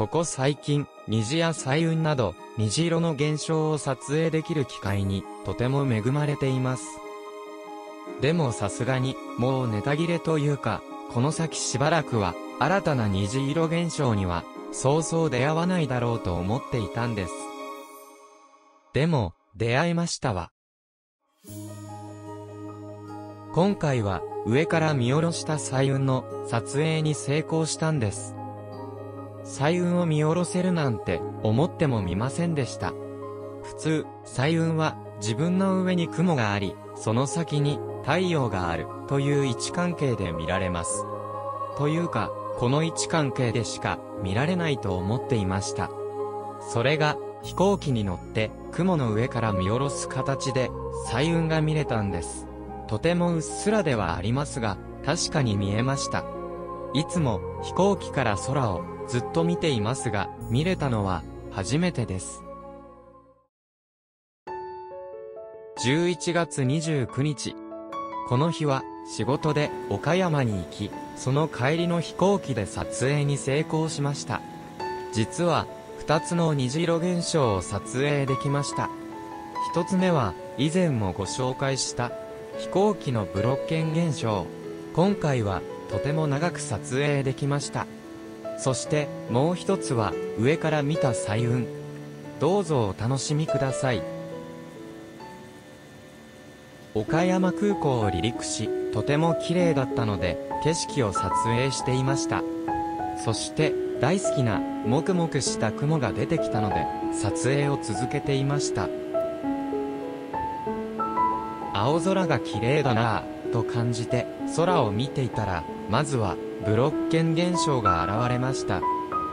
こ最近、虹や彩雲など、虹色の現象を撮影できる機会に、とても恵まれています。でもさすがに、もうネタ切れというか、この先しばらくは、新たな虹色現象には、そうそう出会わないだろうと思っていたんです。でも、出会いましたわ。今回は、上から見下ろした彩雲の撮影に成功したんです。彩雲を見下ろせるなんて、思ってもみませんでした。普通、彩雲は、自分の上に雲があり、その先に太陽がある、という位置関係で見られます。というか、この位置関係でしか見られないと思っていました。それが、飛行機に乗って、雲の上から見下ろす形で、彩雲が見れたんです。とてもうっすらではありますが、確かに見えました。いつも飛行機から空をずっと見ていますが、見れたのは初めてです。11月29日。この日は仕事で岡山に行き、その帰りの飛行機で撮影に成功しました。実は2つの虹色現象を撮影できました。1つ目は以前もご紹介した飛行機のブロッケン現象。今回はとても長く撮影できました。そしてもう一つは上から見た彩雲。どうぞお楽しみください。岡山空港を離陸し、とても綺麗だったので景色を撮影していました。そして大好きなもくもくした雲が出てきたので撮影を続けていました。青空が綺麗だなぁと感じて空を見ていたら、まずはブロッケン現象が現れました。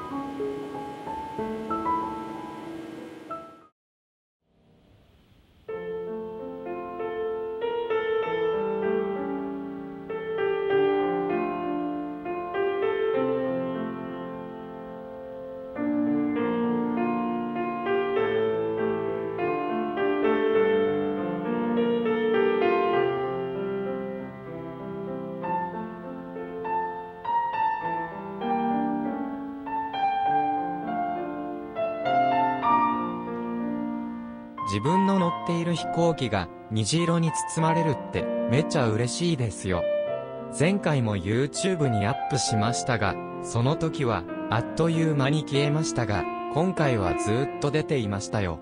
自分の乗っている飛行機が虹色に包まれるってめっちゃ嬉しいですよ。前回も YouTube にアップしましたが、その時はあっという間に消えましたが、今回はずーっと出ていましたよ。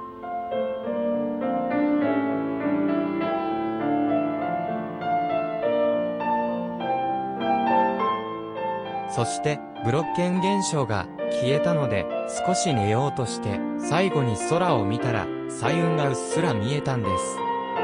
そしてブロッケン現象が消えたので少し寝ようとして最後に空を見たら彩雲がうっすら見えたんです。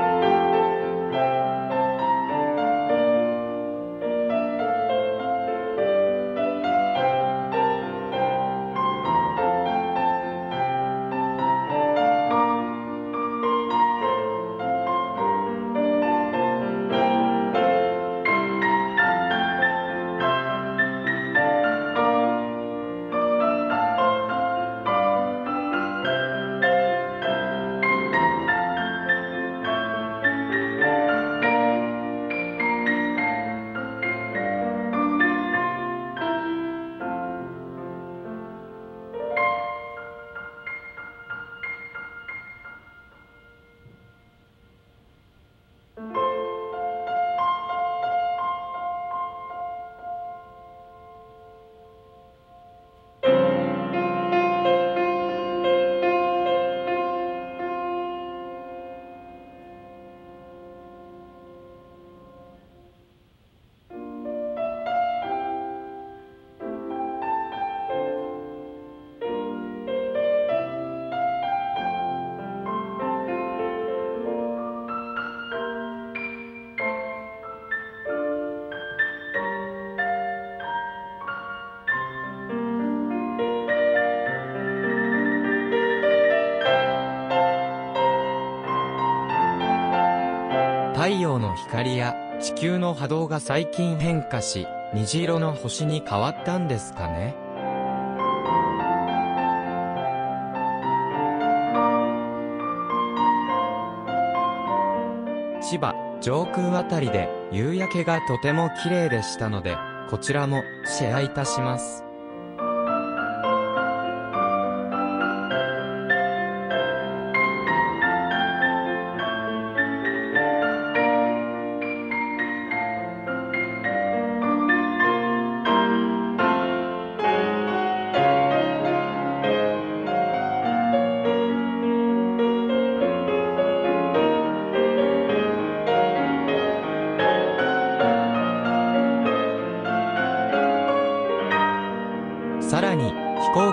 太陽の光や地球の波動が最近変化し、虹色の星に変わったんですかね。千葉上空あたりで夕焼けがとても綺麗でしたので、こちらもシェアいたします。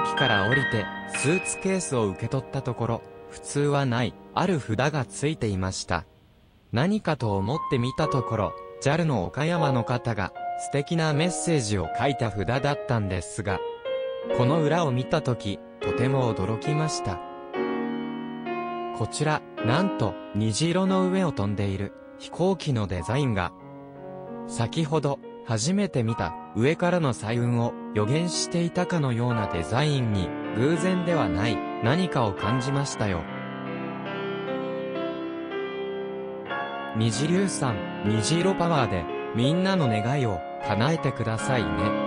駅から降りて、スーツケースを受け取ったところ、普通はない、ある札がついていました。何かと思って見たところ、JAL の岡山の方が、素敵なメッセージを書いた札だったんですが、この裏を見たとき、とても驚きました。こちら、なんと、虹色の上を飛んでいる、飛行機のデザインが、先ほど、初めて見た、上からの彩雲を予言していたかのようなデザインに、偶然ではない、何かを感じましたよ。虹龍さん、虹色パワーで、みんなの願いを、叶えてくださいね。